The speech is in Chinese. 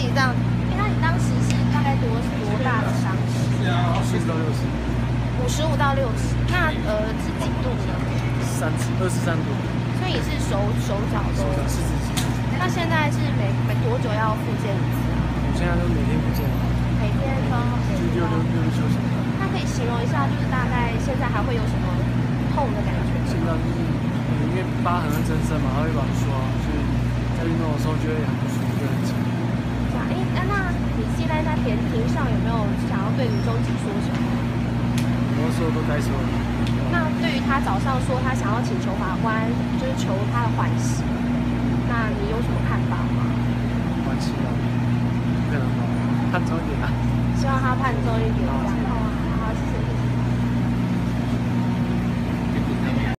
己这样。那你当时是大概多大的伤势 ？40到60。 55到60。那是几度呢 23度。 所以是手脚都。 是自己。 那现在是每多久要复健一次啊？ 我现在就每天复健。 每天都就6休息。 那可以形容一下，就是大概现在还会有什么痛的感觉？ 现在就是因为疤痕会增生嘛，它会把它刷，所以在运动的时候就会很不舒服，就很紧。 这样，那你现在在田径上有没有想要对于终极说什么？ 很多时候都该说的。 那对于他早上说他想要请求法官，就是求他的缓刑，那你有什么看法吗？ 缓刑啊，可能吧，判重一点啊。 希望他判重一点，这样。